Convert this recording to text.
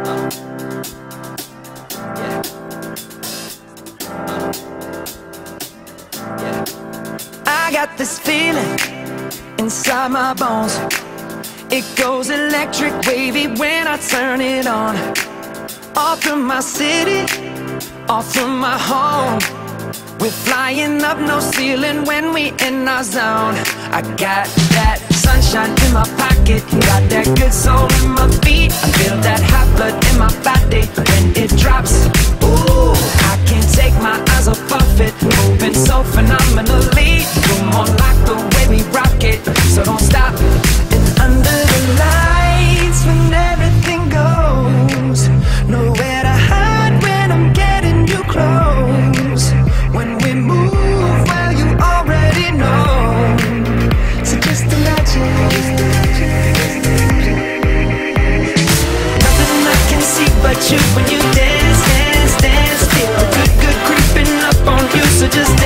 I got this feeling inside my bones. It goes electric wavy when I turn it on. Off from my city, off from my home. We're flying up, no ceiling when we in our zone. I got that sunshine in my pocket, got that good soul in my feet. I feel that hot blood in my body when it drops. Ooh, I can't take my eyes off of it, moving so phenomenally. You're more like the way we rock it, so don't stop. And under the lights when everything goes, nowhere to hide when I'm getting you close. When we move, well, you already know. So just imagine. Nothing I can see but you when you dance, dance, dance. Feel the good, good creeping up on you. So just